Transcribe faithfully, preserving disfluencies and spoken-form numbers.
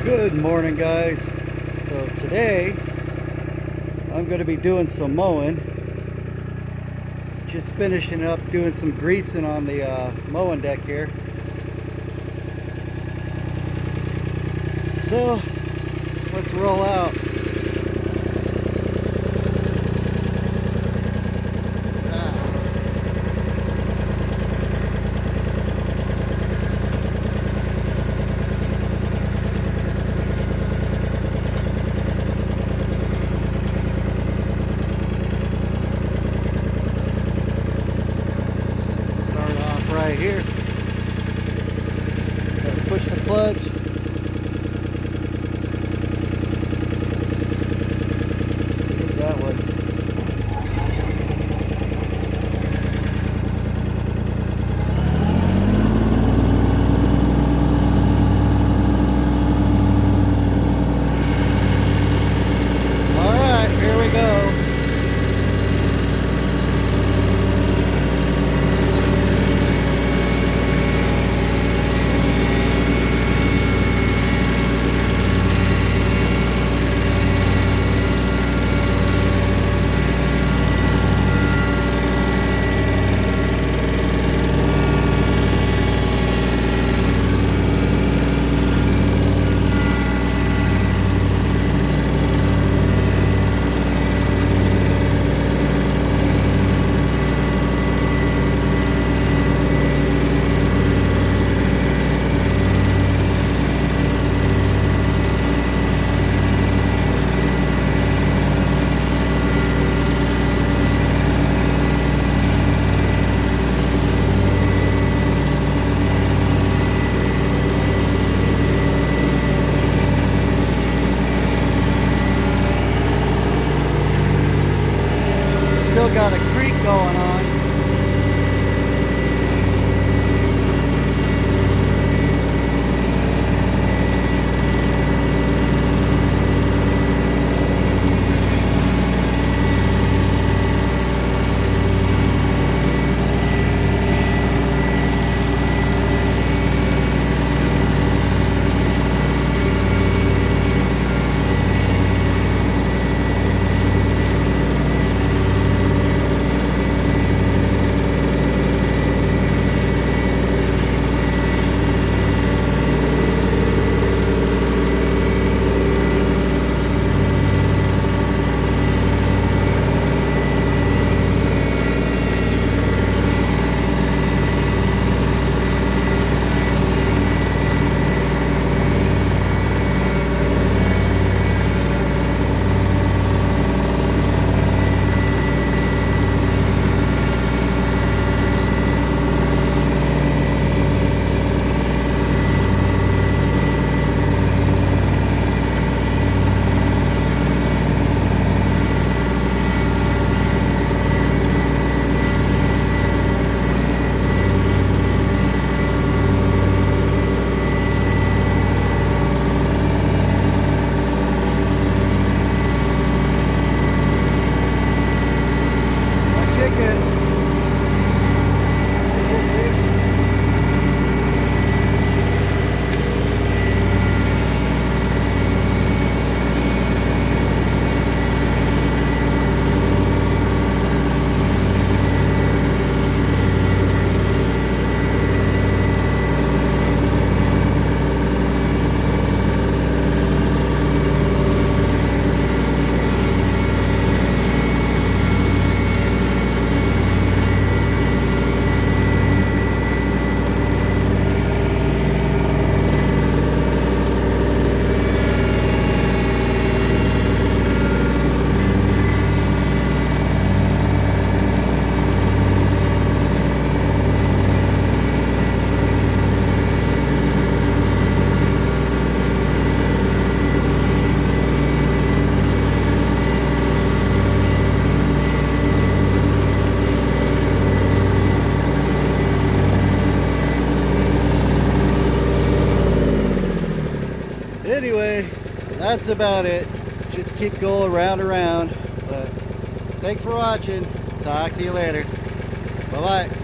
Good morning, guys. So today I'm going to be doing some mowing. Just finishing up doing some greasing on the uh, mowing deck here. So let's roll out. Right here, gotta push the clutch. Just hit that one. All right, here we go. Still got a creek going on. Anyway, that's about it. Just keep going round and round. But thanks for watching. Talk to you later. Bye bye.